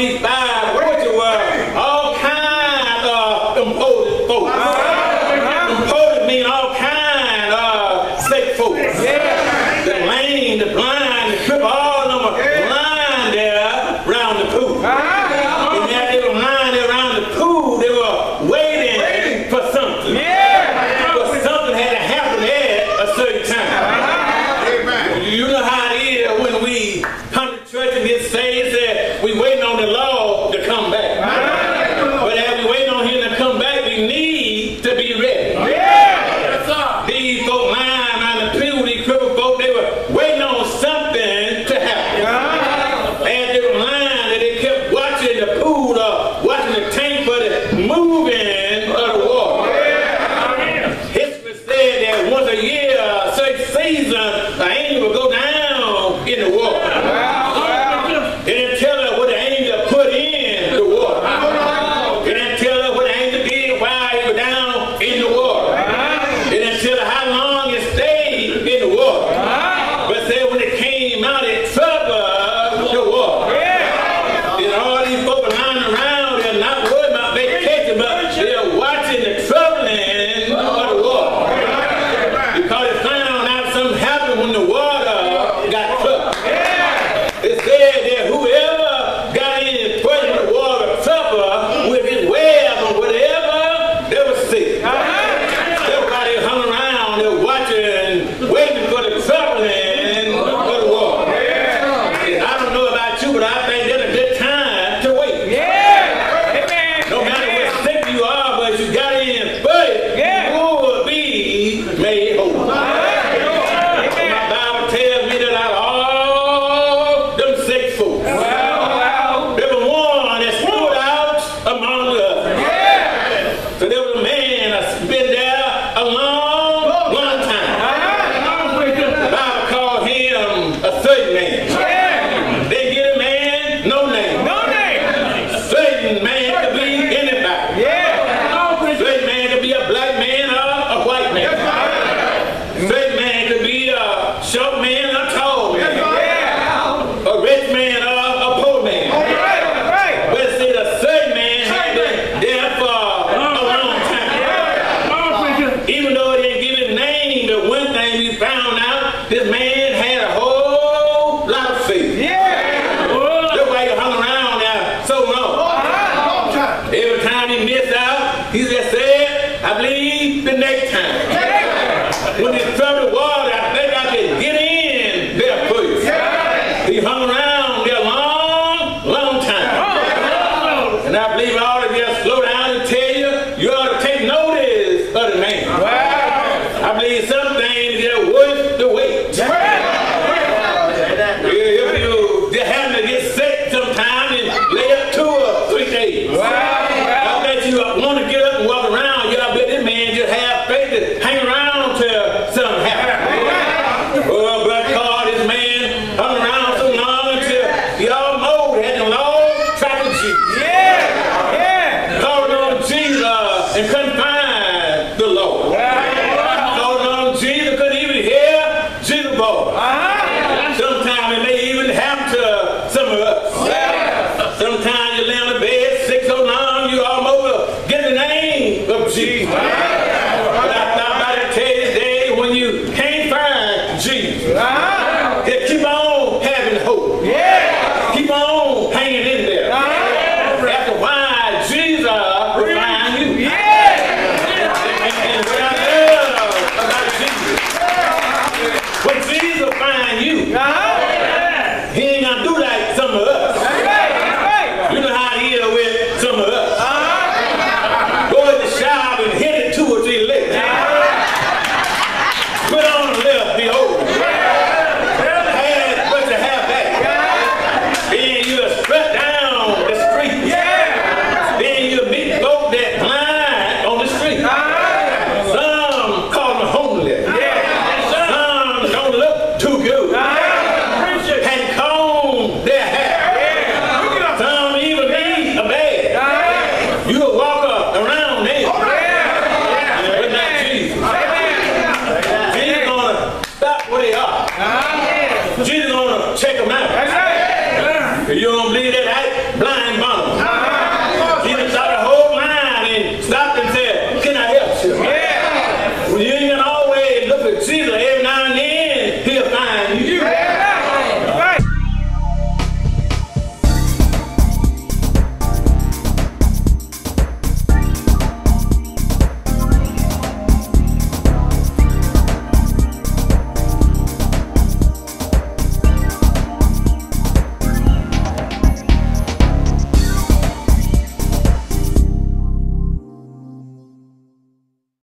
these five porches were all kinds of imposed folks. Imposed mean all kinds of sick folks. The lame, the blind, the cripple, all of them are lying there around the pool. And as they were lying there around the pool, they were waiting for something. But something had to happen at a certain time. You know how it is when we come to church and get saved, that we waiting on the Lord to come back. But as we waiting on Him to come back, we need to be ready. These folk lying around the pew, these crippled folk, they were waiting on something to happen. As they were lying, they kept watching the pool or watching the tank for the moving of the water. History said that once a year, a certain season, an angel would go down in the water. And then tell us what the angel put in the water. And then tell us what the angel did while he was down in the water. And then tell us how long it stayed in the water. But say when it came out, it troubled the water. And all these folks are lying around, they're not worried about vacation, but they're watching the troubling of the water. Because it found out something happened when the water got troubled. It said that whoever got in first when the water troubled with his web or whatever, they were sick. Everybody hung around, they were watching, waiting for the troubling of the water. And I don't know about you, but I think that's a good time to wait. No matter what sick you are, but you got in first, you will be made whole. My Bible tells me that out of all them sick folks, there was one that stood out among us. So there was a man that's been there a long, long time. The Bible called him a certain man. They give a man no name. Certain man could be anybody. Certain man could be a black man or a white man. Certain man could be a short man or a tall man. A rich man or a poor man. But see, the certain man had been there for a long time. Even though he didn't give his name, the one thing we found out, this man had a whole lot of faith. That's why he hung around there so long. Every time he missed out, he just said, I believe the next time. When he troubled the water, I think I can get in there first. He hung around there a long, long time. And I believe I ought to just slow down and tell you, you ought to take notice of the man. I believe some things are worth the wait. If you just happen to get sick sometime and lay up 2 or 3 days. I bet you want to get up and walk around. You I bet this man just have faith to hang around till something happens. Oh, but God, this man hung around so long until he almost had the long track of Jesus. Calling on Jesus and couldn't find the Lord. Calling on Jesus, couldn't even hear Jesus' voice. Sometimes it may even happen to some of us. Sometimes you lay on the bed sick so long you almost get the name of Jesus. But I thought about it tell you today, when you can't find Jesus, just keep on having hope. Keep on hanging in there. After a while, Jesus will find you. And what I love about Jesus, when Jesus finds you, he ain't gonna do like some of us. You know how he is with some of us. Go in the shower and hit it 2 or 3 licks. Put on the left, be over. Had what you have back. Then you strut down the street. Then you meet folk that blind on the street. Some call them homeless. Some don't look too good. Had combed their hair. Some even need a bag. You will walk around there. But not Jesus. Jesus gonna stop where they are. Jesus gonna check them out. You don't believe that, right? Blind mama.